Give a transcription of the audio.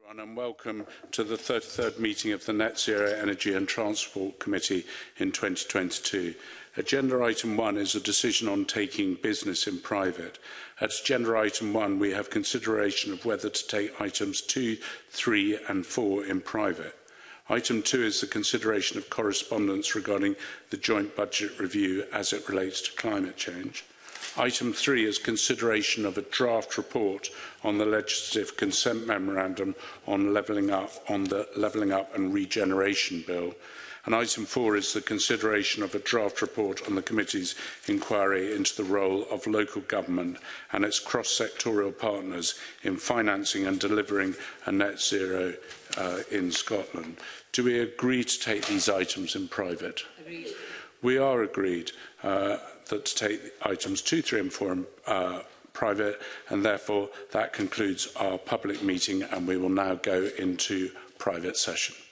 And welcome to the 33rd meeting of the Net Zero Energy and Transport Committee in 2022. Agenda item 1 is a decision on taking business in private. At agenda item 1, we have consideration of whether to take items 2, 3 and 4 in private. Item 2 is the consideration of correspondence regarding the joint budget review as it relates to climate change. Item 3 is consideration of a draft report on the legislative consent memorandum on levelling up and regeneration bill. And item 4 is the consideration of a draft report on the committee's inquiry into the role of local government and its cross-sectorial partners in financing and delivering a net zero in Scotland. Do we agree to take these items in private? Agreed. We are agreed that to take items 2, 3 and 4 in private, and therefore that concludes our public meeting, and we will now go into private session.